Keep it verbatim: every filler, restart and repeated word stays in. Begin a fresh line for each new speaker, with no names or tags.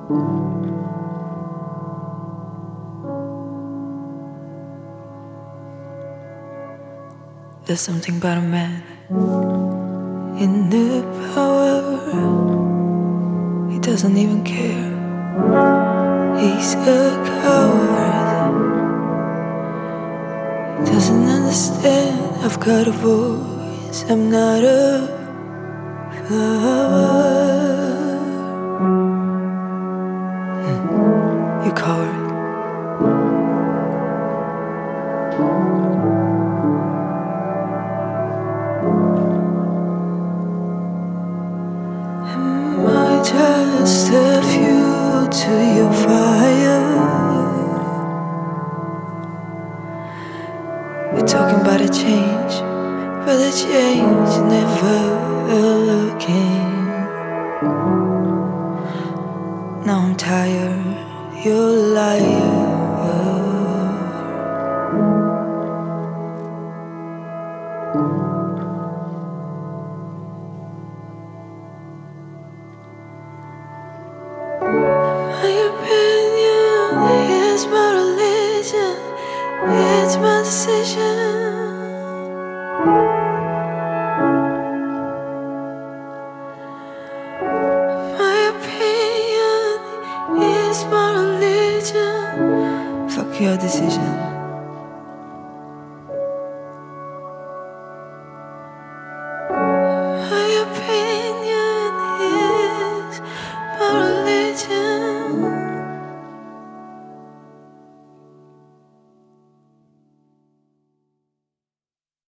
There's something about a man in the power. He doesn't even care. He's a coward. He doesn't understand. I've got a voice. I'm not a flower. You coward. Am I just a fuel to your fire? We're talking about a change, but the change never came. Now I'm tired, you're a liar. My opinion is my religion, it's my decision. My opinion is my religion. Fuck your decision.